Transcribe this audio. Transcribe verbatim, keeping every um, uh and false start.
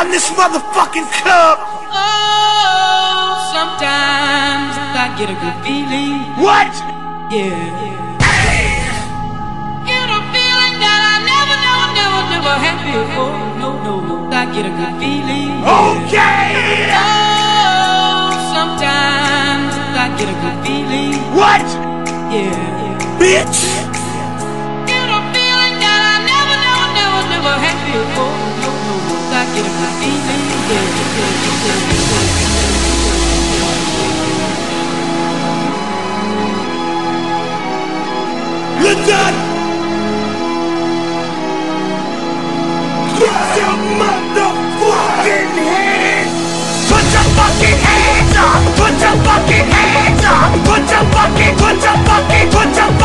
run this motherfucking club. Oh, sometimes I get a good feeling. What? Yeah. Get a feeling that I never, never, never, never had before. No, no, I get a good feeling. Okay. Oh, sometimes I get a good feeling. What? Yeah. Bitch. Get a feeling that I never, never, never, never had before. No, no, I get a good feeling. Yeah. Listen! Put your motherfucking hands! Put your fucking hands up! Put your fucking hands up! Put your fucking, put your fucking, put your